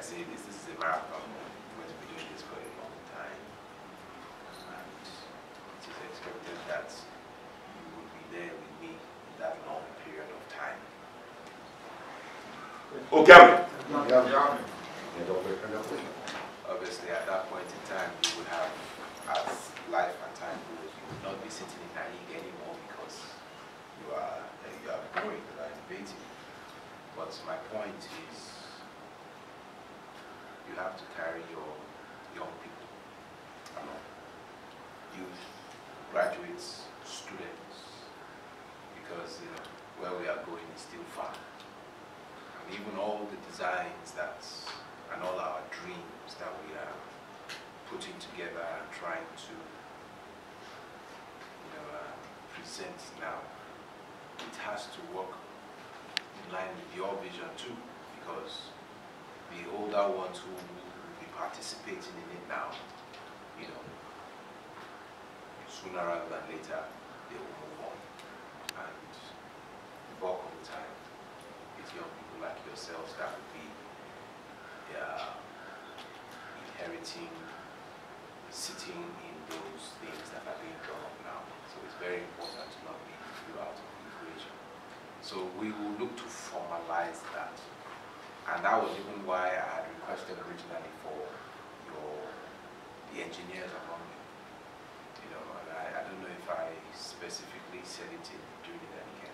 say this is a marathon. We're going to be doing this for a long time. And it is expected that you will be there with me in that long period of time. Ogiame. Obviously, at that point in time, you would have, as life and time goes, you would not be sitting in NAIG anymore because you are growing, you are innovating. But my point is, you have to carry your young people along. Youth, graduates, students, because where we are going is still far. And even all the designs and all our dreams that we are putting together and trying to present now, it has to work in line with your vision too, because the older ones who will be participating in it now, sooner rather than later, they will move on. And the bulk of the time, it's young people like yourselves that will be inheriting, sitting in those things that are being drawn up now. So it's very important to not leave you out of the equation. So we will look to formalize that. And that was even why I had requested originally for the engineers among you. And I don't know if I specifically said it during the weekend.